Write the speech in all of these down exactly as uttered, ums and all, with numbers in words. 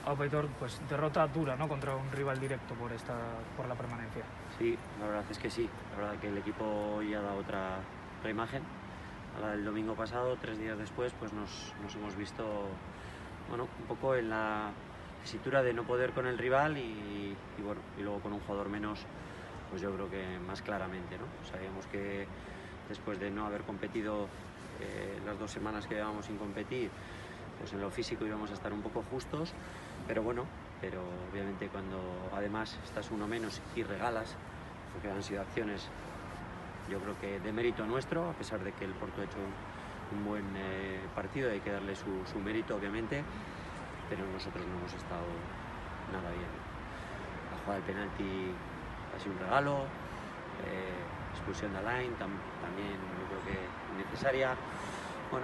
Aitor, pues derrota dura, ¿no?, contra un rival directo por esta por la permanencia. Sí, la verdad es que sí. La verdad que el equipo hoy ha dado otra, otra imagen a la del domingo pasado. Tres días después pues nos, nos hemos visto, bueno, un poco en la tesitura de no poder con el rival y, y bueno, y luego con un jugador menos, pues yo creo que más claramente, ¿no? Sabíamos que después de no haber competido eh, las dos semanas que llevábamos sin competir, pues en lo físico íbamos a estar un poco justos, pero bueno, pero obviamente cuando además estás uno menos y regalas, porque han sido acciones, yo creo que de mérito nuestro, a pesar de que el Porto ha hecho un buen eh, partido, hay que darle su, su mérito obviamente, pero nosotros no hemos estado nada bien. La jugada del penalti ha sido un regalo, eh, expulsión de Alain tam, también yo creo que innecesaria. Bueno,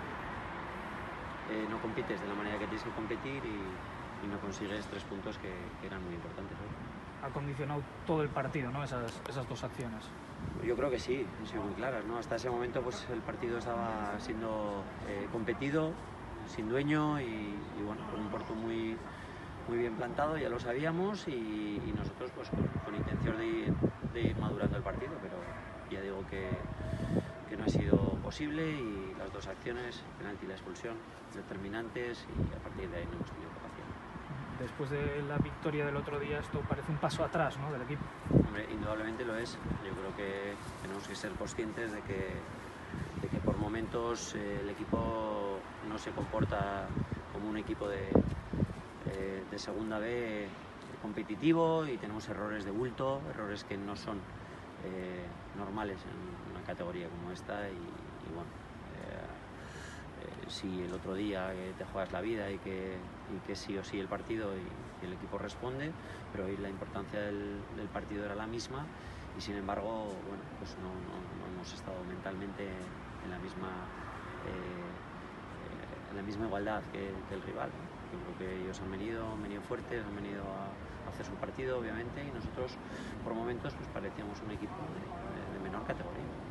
Eh, no compites de la manera que tienes que competir y, y no consigues tres puntos que, que eran muy importantes, ¿no? Ha condicionado todo el partido, ¿no?, esas, esas dos acciones. Yo creo que sí, han sido muy claras, ¿no? Hasta ese momento pues el partido estaba siendo eh, competido, sin dueño y, y bueno, con un Porto muy, muy bien plantado, ya lo sabíamos, y, y nosotros pues con, con intención de ir, de ir madurando el partido, pero ya digo que, que no ha sido posible y las dos acciones, el penalti y la expulsión, determinantes, y a partir de ahí no hemos tenido capacidad. Después de la victoria del otro día, esto parece un paso atrás, ¿no?, del equipo. Hombre, indudablemente lo es. Yo creo que tenemos que ser conscientes de que, de que por momentos eh, el equipo no se comporta como un equipo de, eh, de segunda B competitivo, y tenemos errores de bulto, errores que no son eh, normales en una categoría como esta, y, y bueno, eh, eh, si el otro día eh, te juegas la vida y que, y que sí o sí el partido y, y el equipo responde, pero hoy la importancia del, del partido era la misma, y sin embargo, bueno, pues no, no, no hemos estado mentalmente en la misma eh, en la misma igualdad que, que el rival, ¿no? Yo creo que ellos han venido, han venido fuertes, han venido a, a hacer su partido, obviamente, y nosotros por momentos pues parecíamos un equipo de, de, de menor categoría.